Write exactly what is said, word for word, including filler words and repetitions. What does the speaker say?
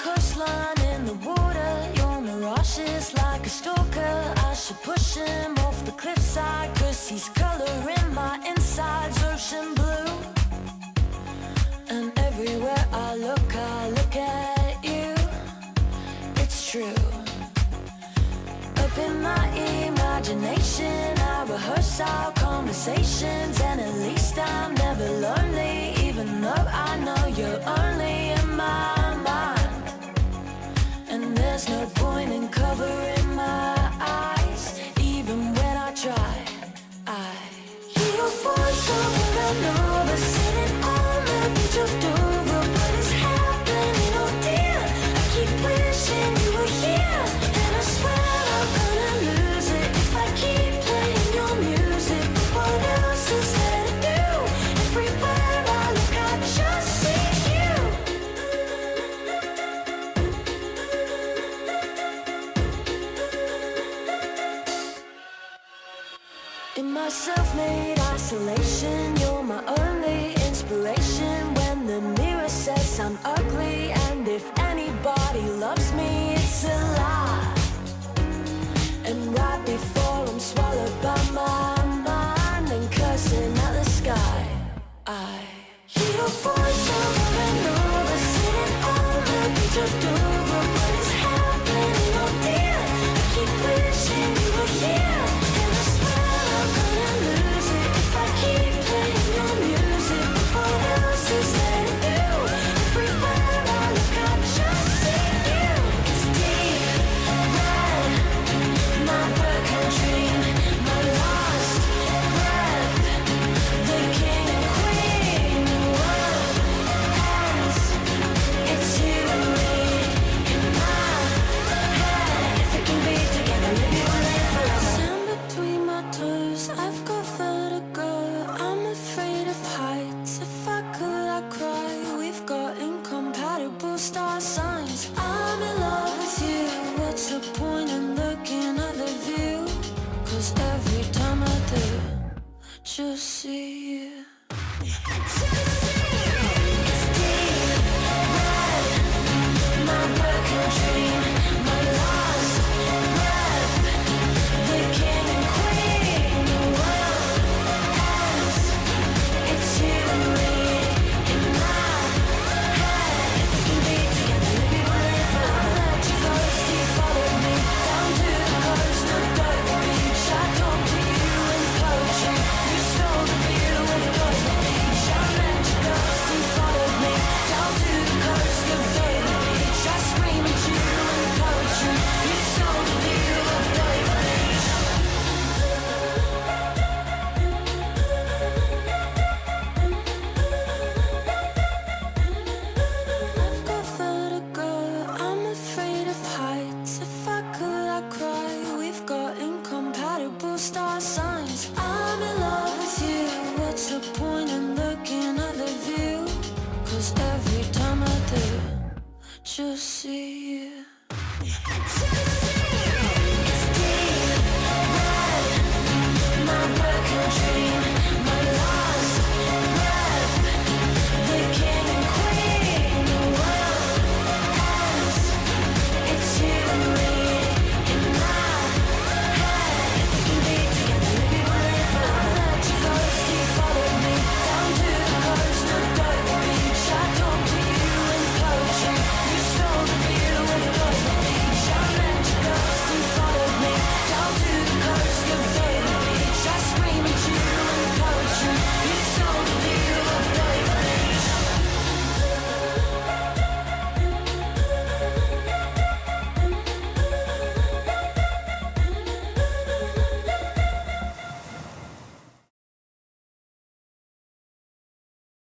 coastline in the water. Your mirage is like a stalker. I should push him off the cliffside, cause he's coloring my insides ocean blue. And everywhere I look, I look at you. It's true. Up in my imagination, I rehearse our conversations, and at least I'm never lonely, even though I know you're only in my mind. And there's no point in covering my eyes, even when I try. I hear your voice over and over, sitting on the beach of Dover. What is happening, oh dear? I keep wishing you were here, and I swear I'm gonna lose it if I keep playing your music. What else is there to do? Everywhere I look, I just see you. In my self-made isolation, you're my only inspiration. When the mirror says I'm ugly, and if anybody loves me, it's a lie. And right before I'm swallowed by my mind and cursing at the sky, I hear your voice over and over, sitting on the beach of Dover. What is happening, oh dear? I keep wishing you were here,